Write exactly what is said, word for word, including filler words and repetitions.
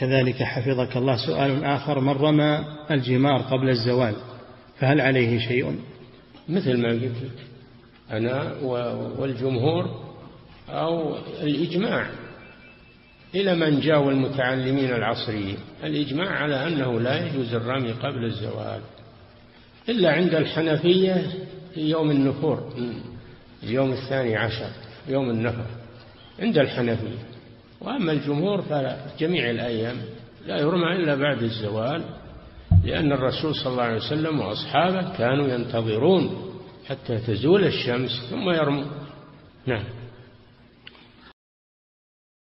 كذلك حفظك الله سؤال آخر: من رمى الجمار قبل الزوال فهل عليه شيء؟ مثل ما قلت أنا والجمهور أو الإجماع إلى من جاءوا المتعلمين العصريين، الإجماع على أنه لا يجوز الرمي قبل الزوال إلا عند الحنفية في يوم النفور، اليوم الثاني عشر يوم النفر عند الحنفية. وأما الجمهور فجميع الأيام لا يرمى إلا بعد الزوال، لأن الرسول صلى الله عليه وسلم وأصحابه كانوا ينتظرون حتى تزول الشمس ثم يرمون. نعم.